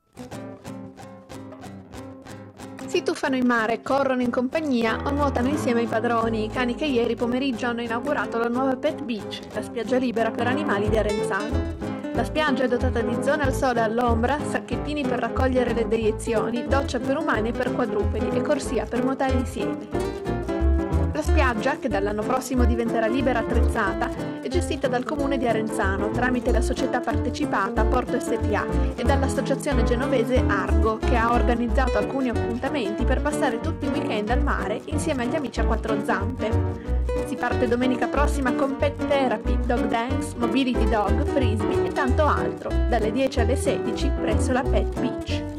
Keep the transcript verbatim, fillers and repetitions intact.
Si tuffano in mare, corrono in compagnia o nuotano insieme ai padroni, i cani che ieri pomeriggio hanno inaugurato la nuova Pet Beach, la spiaggia libera per animali di Arenzano. La spiaggia è dotata di zone al sole e all'ombra, sacchettini per raccogliere le deiezioni, doccia per umani e per quadrupedi e corsia per nuotare insieme. La spiaggia, che dall'anno prossimo diventerà libera attrezzata, è gestita dal comune di Arenzano tramite la società partecipata Porto S P A e dall'associazione genovese Argo, che ha organizzato alcuni appuntamenti per passare tutti i weekend al mare insieme agli amici a quattro zampe. Si parte domenica prossima con pet therapy, dog dance, mobility dog, frisbee e tanto altro, dalle dieci alle sedici presso la Pet Beach.